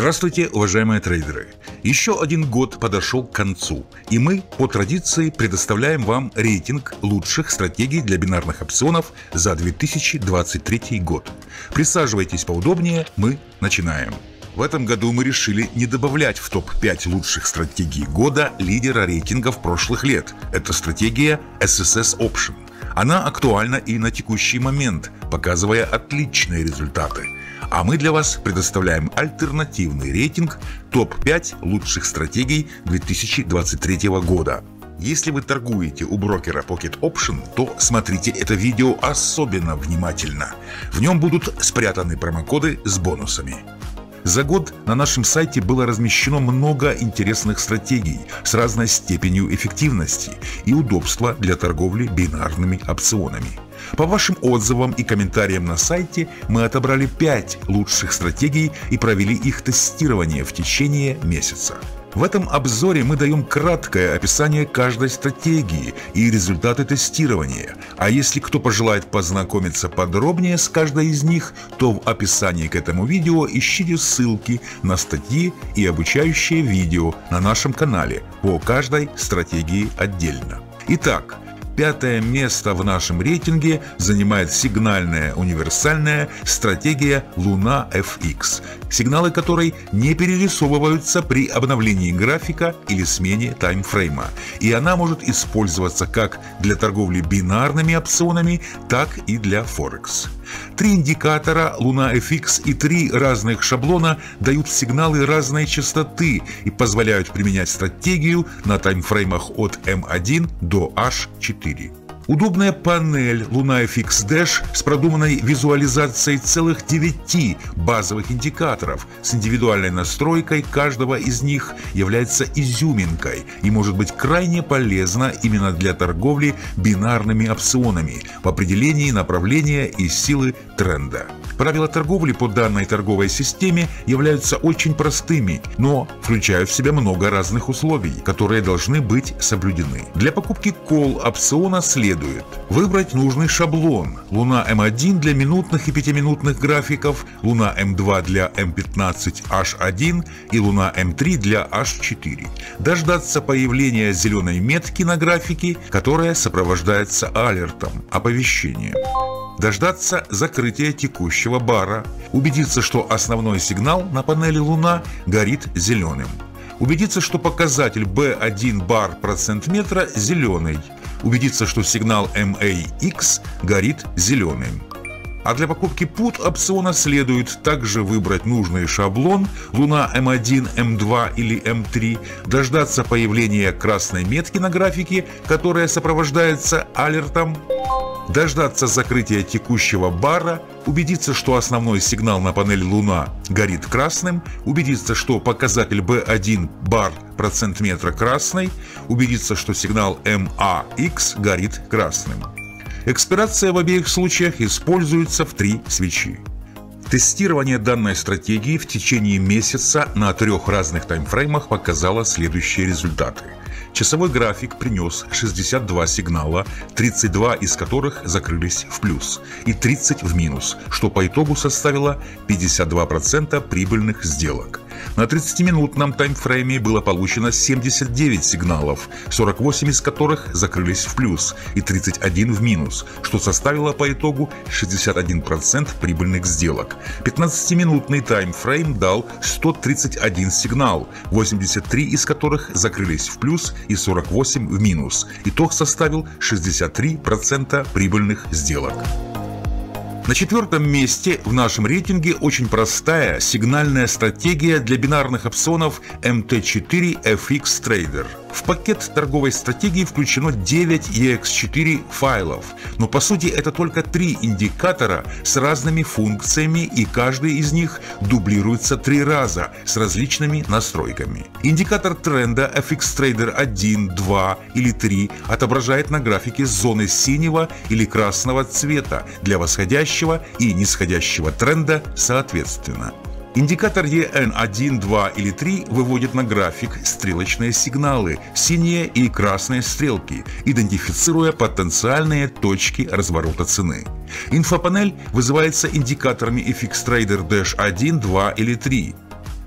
Здравствуйте, уважаемые трейдеры! Еще один год подошел к концу, и мы, по традиции, предоставляем вам рейтинг лучших стратегий для бинарных опционов за 2023 год. Присаживайтесь поудобнее, мы начинаем. В этом году мы решили не добавлять в топ-5 лучших стратегий года лидера рейтингов прошлых лет. Это стратегия SSS Option. Она актуальна и на текущий момент, показывая отличные результаты. А мы для вас предоставляем альтернативный рейтинг топ-5 лучших стратегий 2023 года. Если вы торгуете у брокера Pocket Option, то смотрите это видео особенно внимательно. В нем будут спрятаны промокоды с бонусами. За год на нашем сайте было размещено много интересных стратегий с разной степенью эффективности и удобства для торговли бинарными опционами. По вашим отзывам и комментариям на сайте мы отобрали 5 лучших стратегий и провели их тестирование в течение месяца. В этом обзоре мы даем краткое описание каждой стратегии и результаты тестирования, а если кто пожелает познакомиться подробнее с каждой из них, то в описании к этому видео ищите ссылки на статьи и обучающие видео на нашем канале по каждой стратегии отдельно. Итак, 5-е место в нашем рейтинге занимает сигнальная универсальная стратегия Luna FX, сигналы которой не перерисовываются при обновлении графика или смене таймфрейма, и она может использоваться как для торговли бинарными опционами, так и для Форекс. 3 индикатора Luna FX и 3 разных шаблона дают сигналы разной частоты и позволяют применять стратегию на таймфреймах от M1 до H4. Удобная панель Luna FX Dash с продуманной визуализацией целых 9 базовых индикаторов с индивидуальной настройкой каждого из них является изюминкой и может быть крайне полезна именно для торговли бинарными опционами в определении направления и силы тренда. Правила торговли по данной торговой системе являются очень простыми, но включают в себя много разных условий, которые должны быть соблюдены. Для покупки call опциона следует выбрать нужный шаблон: Luna M1 для минутных и 5-минутных графиков, Luna M2 для M15 H1 и Luna M3 для H4. Дождаться появления зеленой метки на графике, которая сопровождается алертом, оповещением. Дождаться закрытия текущего бара. Убедиться, что основной сигнал на панели Луна горит зеленым. Убедиться, что показатель B1 бар процент метра зеленый. Убедиться, что сигнал MAX горит зеленым. А для покупки put опциона следует также выбрать нужный шаблон Luna M1, M2 или M3, дождаться появления красной метки на графике, которая сопровождается алертом, дождаться закрытия текущего бара, убедиться, что основной сигнал на панели Луна горит красным, убедиться, что показатель B1 бар процент метра красный, убедиться, что сигнал MAX горит красным. Экспирация в обеих случаях используется в 3 свечи. Тестирование данной стратегии в течение месяца на 3 разных таймфреймах показало следующие результаты. Часовой график принес 62 сигнала, 32 из которых закрылись в плюс и 30 в минус, что по итогу составило 52% прибыльных сделок. На 30-минутном таймфрейме было получено 79 сигналов, 48 из которых закрылись в плюс и 31 в минус, что составило по итогу 61% прибыльных сделок. 15-минутный таймфрейм дал 131 сигнал, 83 из которых закрылись в плюс и 48 в минус. Итог составил 63% прибыльных сделок. На 4-м месте в нашем рейтинге очень простая сигнальная стратегия для бинарных опционов MT4 FX Trader. В пакет торговой стратегии включено 9 EX4 файлов, но по сути это только 3 индикатора с разными функциями, и каждый из них дублируется 3 раза с различными настройками. Индикатор тренда FX Trader 1, 2 или 3 отображает на графике зоны синего или красного цвета для восходящего и нисходящего тренда соответственно. Индикатор EN1, 2 или 3 выводит на график стрелочные сигналы, синие и красные стрелки, идентифицируя потенциальные точки разворота цены. Инфопанель вызывается индикаторами FX Trader Dash 1, 2 или 3.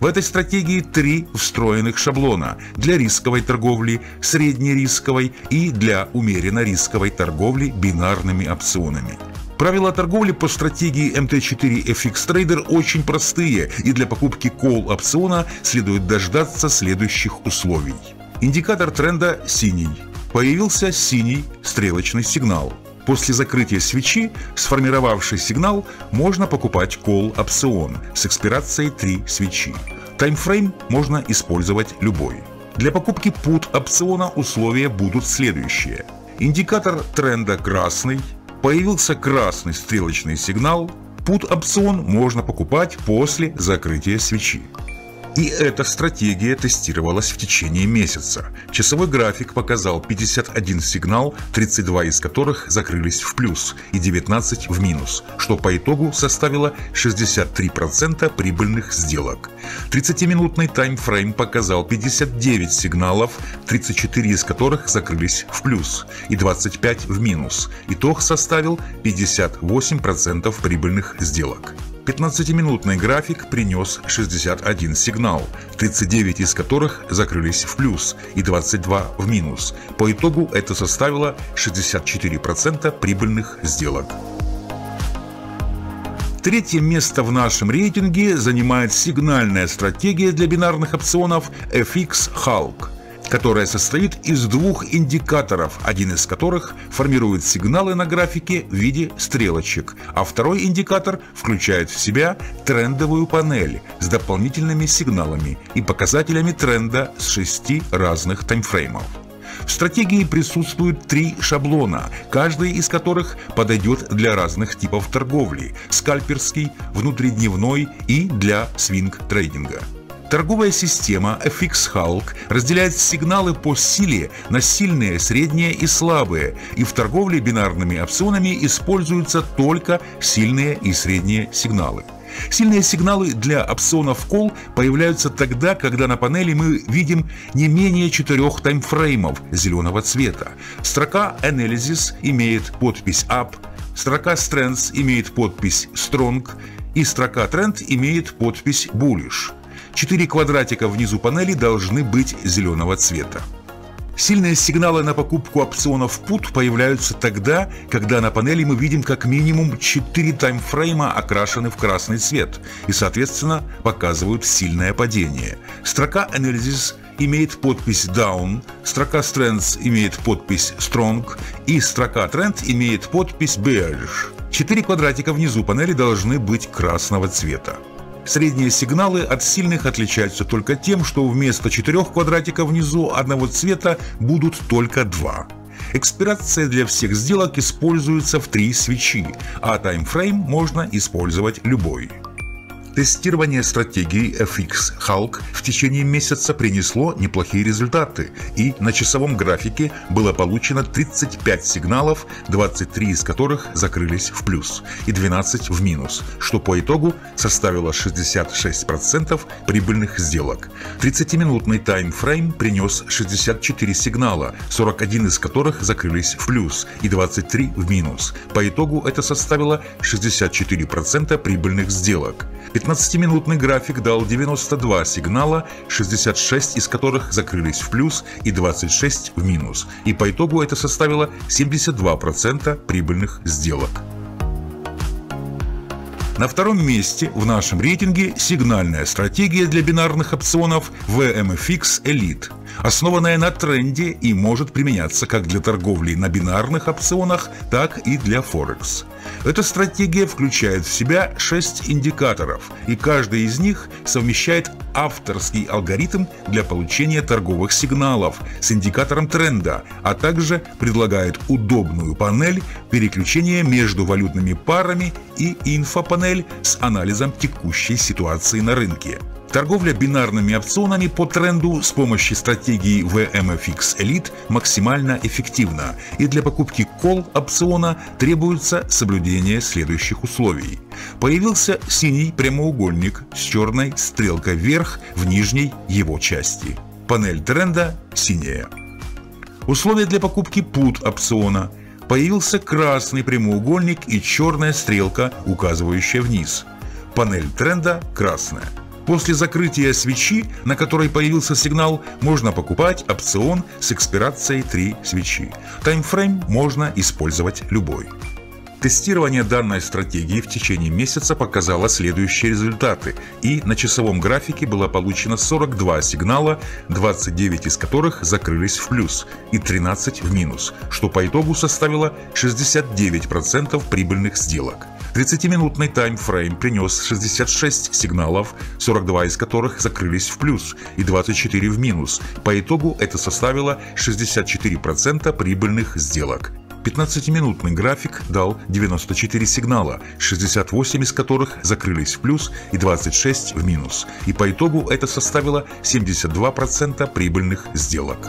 В этой стратегии 3 встроенных шаблона для рисковой торговли, среднерисковой и для умеренно рисковой торговли бинарными опционами. Правила торговли по стратегии MT4 FX Trader очень простые, и для покупки call опциона следует дождаться следующих условий. Индикатор тренда синий. Появился синий стрелочный сигнал. После закрытия свечи сформировавший сигнал можно покупать call опцион с экспирацией 3 свечи. Таймфрейм можно использовать любой. Для покупки put опциона условия будут следующие. Индикатор тренда красный. Появился красный стрелочный сигнал. Put опцион можно покупать после закрытия свечи. И эта стратегия тестировалась в течение месяца. Часовой график показал 51 сигнал, 32 из которых закрылись в плюс и 19 в минус, что по итогу составило 63% прибыльных сделок. 30-минутный таймфрейм показал 59 сигналов, 34 из которых закрылись в плюс и 25 в минус. Итог составил 58% прибыльных сделок. 15-минутный график принес 61 сигнал, 39 из которых закрылись в плюс и 22 в минус. По итогу это составило 64% прибыльных сделок. Третье место в нашем рейтинге занимает сигнальная стратегия для бинарных опционов FX Hulk, которая состоит из 2 индикаторов, один из которых формирует сигналы на графике в виде стрелочек, а второй индикатор включает в себя трендовую панель с дополнительными сигналами и показателями тренда с 6 разных таймфреймов. В стратегии присутствуют 3 шаблона, каждый из которых подойдет для разных типов торговли – скальперский, внутридневной и для свинг-трейдинга. Торговая система FX Hulk разделяет сигналы по силе на сильные, средние и слабые, и в торговле бинарными опционами используются только сильные и средние сигналы. Сильные сигналы для опционов Call появляются тогда, когда на панели мы видим не менее 4 таймфреймов зеленого цвета. Строка Analysis имеет подпись Up, строка Strength имеет подпись Strong и строка Trend имеет подпись Bullish. 4 квадратика внизу панели должны быть зеленого цвета. Сильные сигналы на покупку опционов Put появляются тогда, когда на панели мы видим как минимум 4 таймфрейма окрашены в красный цвет и, соответственно, показывают сильное падение. Строка Analysis имеет подпись Down, строка Strength имеет подпись Strong и строка Trend имеет подпись Bearish. 4 квадратика внизу панели должны быть красного цвета. Средние сигналы от сильных отличаются только тем, что вместо 4 квадратиков внизу одного цвета будут только 2. Экспирация для всех сделок используется в 3 свечи, а таймфрейм можно использовать любой. Тестирование стратегии FX Hulk в течение месяца принесло неплохие результаты, и на часовом графике было получено 35 сигналов, 23 из которых закрылись в плюс и 12 в минус, что по итогу составило 66% прибыльных сделок. 30-минутный таймфрейм принес 64 сигнала, 41 из которых закрылись в плюс и 23 в минус. По итогу это составило 64% прибыльных сделок. 15-минутный график дал 92 сигнала, 66 из которых закрылись в плюс и 26 в минус. И по итогу это составило 72% прибыльных сделок. На втором месте в нашем рейтинге сигнальная стратегия для бинарных опционов VMFX Elite, основанная на тренде и может применяться как для торговли на бинарных опционах, так и для Форекс. Эта стратегия включает в себя 6 индикаторов, и каждый из них совмещает авторский алгоритм для получения торговых сигналов с индикатором тренда, а также предлагает удобную панель переключения между валютными парами и инфопанель с анализом текущей ситуации на рынке. Торговля бинарными опционами по тренду с помощью стратегии VMFX Elite максимально эффективна, и для покупки call опциона требуется соблюдение следующих условий. Появился синий прямоугольник с черной стрелкой вверх в нижней его части. Панель тренда синяя. Условия для покупки put опциона. Появился красный прямоугольник и черная стрелка, указывающая вниз. Панель тренда красная. После закрытия свечи, на которой появился сигнал, можно покупать опцион с экспирацией 3 свечи. Таймфрейм можно использовать любой. Тестирование данной стратегии в течение месяца показало следующие результаты, и на часовом графике было получено 42 сигнала, 29 из которых закрылись в плюс и 13 в минус, что по итогу составило 69% прибыльных сделок. 30-минутный таймфрейм принес 66 сигналов, 42 из которых закрылись в плюс и 24 в минус. По итогу это составило 64% прибыльных сделок. 15-минутный график дал 94 сигнала, 68 из которых закрылись в плюс и 26 в минус. И по итогу это составило 72% прибыльных сделок.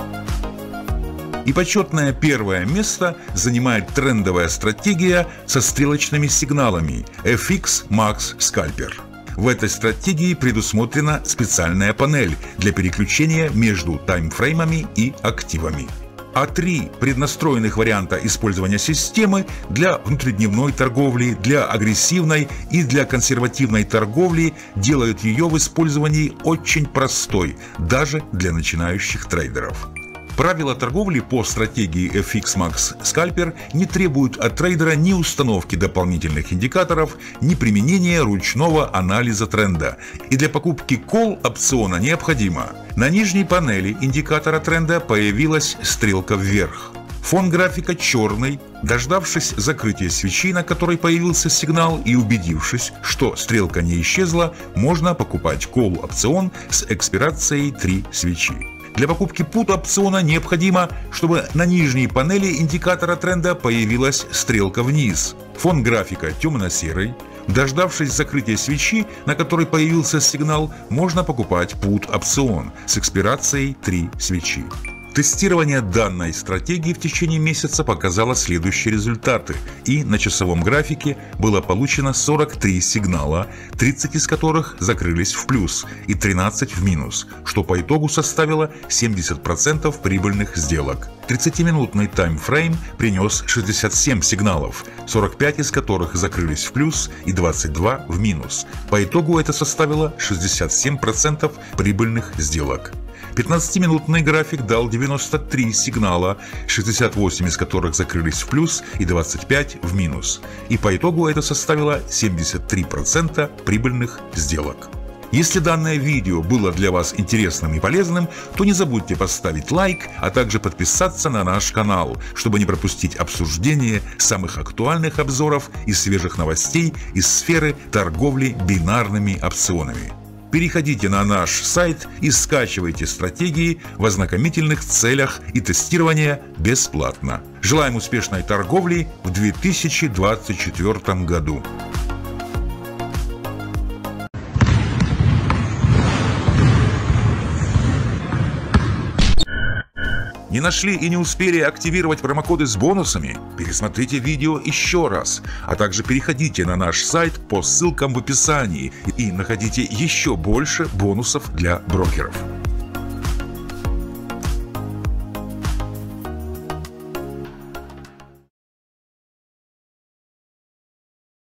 И почетное первое место занимает трендовая стратегия со стрелочными сигналами FX Max Scalper. В этой стратегии предусмотрена специальная панель для переключения между таймфреймами и активами. А 3 преднастроенных варианта использования системы для внутридневной торговли, для агрессивной и для консервативной торговли делают ее в использовании очень простой, даже для начинающих трейдеров. Правила торговли по стратегии FX Max Scalper не требуют от трейдера ни установки дополнительных индикаторов, ни применения ручного анализа тренда. И для покупки call опциона необходимо: на нижней панели индикатора тренда появилась стрелка вверх. Фон графика черный. Дождавшись закрытия свечи, на которой появился сигнал, и убедившись, что стрелка не исчезла, можно покупать call опцион с экспирацией 3 свечи. Для покупки put опциона необходимо, чтобы на нижней панели индикатора тренда появилась стрелка вниз. Фон графика темно-серый. Дождавшись закрытия свечи, на которой появился сигнал, можно покупать put опцион с экспирацией 3 свечи. Тестирование данной стратегии в течение месяца показало следующие результаты, и на часовом графике было получено 43 сигнала, 30 из которых закрылись в плюс и 13 в минус, что по итогу составило 70% прибыльных сделок. 30-минутный таймфрейм принес 67 сигналов, 45 из которых закрылись в плюс и 22 в минус. По итогу это составило 67% прибыльных сделок. 15-минутный график дал 93 сигнала, 68 из которых закрылись в плюс и 25 в минус. И по итогу это составило 73% прибыльных сделок. Если данное видео было для вас интересным и полезным, то не забудьте поставить лайк, а также подписаться на наш канал, чтобы не пропустить обсуждение самых актуальных обзоров и свежих новостей из сферы торговли бинарными опционами. Переходите на наш сайт и скачивайте стратегии в ознакомительных целях и тестирования бесплатно. Желаем успешной торговли в 2024 году. Не нашли и не успели активировать промокоды с бонусами? Пересмотрите видео еще раз, а также переходите на наш сайт по ссылкам в описании и находите еще больше бонусов для брокеров.